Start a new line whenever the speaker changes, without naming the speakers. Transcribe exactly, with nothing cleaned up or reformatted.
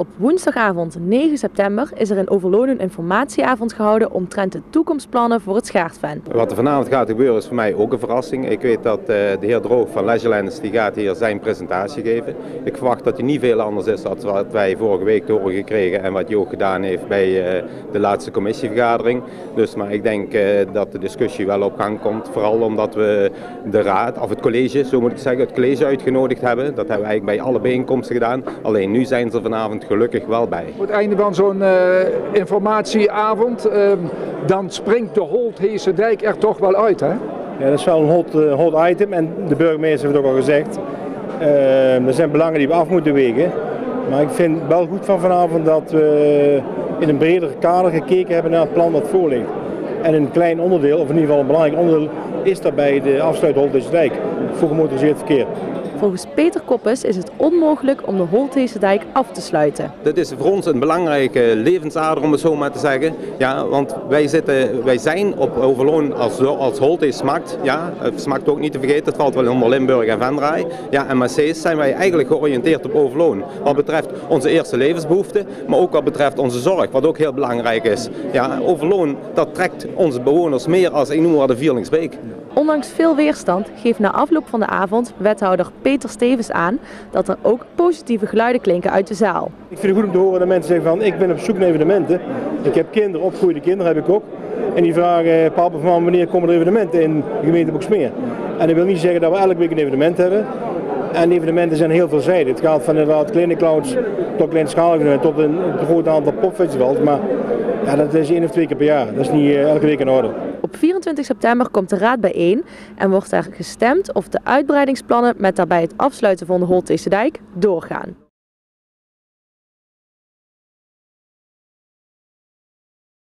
Op woensdagavond negen september is er in Overloon een informatieavond gehouden omtrent de toekomstplannen voor het Schaartven.
Wat er vanavond gaat gebeuren is voor mij ook een verrassing. Ik weet dat uh, de heer Droog van Leisurelands die gaat hier zijn presentatie geven. Ik verwacht dat hij niet veel anders is dan wat wij vorige week te horen gekregen en wat hij ook gedaan heeft bij uh, de laatste commissievergadering. Dus, maar ik denk uh, dat de discussie wel op gang komt. Vooral omdat we de raad, of het college, zo moet ik zeggen, het college uitgenodigd hebben. Dat hebben we eigenlijk bij alle bijeenkomsten gedaan. Alleen nu zijn ze er vanavond gelukkig wel bij.
Op het einde van zo'n uh, informatieavond, uh, dan springt de Holtheese dijk er toch wel uit, hè?
Ja, dat is wel een hot, uh, hot item en de burgemeester heeft het ook al gezegd. Uh, er zijn belangen die we af moeten wegen. Maar ik vind het wel goed van vanavond dat we in een breder kader gekeken hebben naar het plan dat voor ligt. En een klein onderdeel, of in ieder geval een belangrijk onderdeel, is daarbij de afsluit Holtheese dijk voor gemotoriseerd verkeer.
Volgens Peter Koppes is het onmogelijk om de Holtheese dijk af te sluiten.
Dit is voor ons een belangrijke levensader, om het zo maar te zeggen. Ja, want wij, zitten, wij zijn op Overloon als, als Holtheese Smakt. Ja, Smakt ook niet te vergeten, het valt wel onder Limburg en Venray. Ja, en Macees zijn wij eigenlijk georiënteerd op Overloon. Wat betreft onze eerste levensbehoeften, maar ook wat betreft onze zorg, wat ook heel belangrijk is. Ja, Overloon, dat trekt onze bewoners meer als, ik noem maar, de Vierlingsbeek.
Ondanks veel weerstand geeft na afloop van de avond wethouder Peter Stevens aan dat er ook positieve geluiden klinken uit de zaal.
Ik vind het goed om te horen dat mensen zeggen van ik ben op zoek naar evenementen. Ik heb kinderen, opgegroeide kinderen heb ik ook. En die vragen, papa of mama, wanneer komen er evenementen in de gemeente Boxmeer? En dat wil niet zeggen dat we elke week een evenement hebben. En evenementen zijn heel veelzijdig. Het gaat van inderdaad kleine clouds tot kleinschalige evenementen tot een, een groot aantal popfestivals. Maar ja, dat is één of twee keer per jaar. Dat is niet uh, elke week in orde.
Op vierentwintig september komt de raad bijeen en wordt er gestemd of de uitbreidingsplannen met daarbij het afsluiten van de Holtheese dijk doorgaan.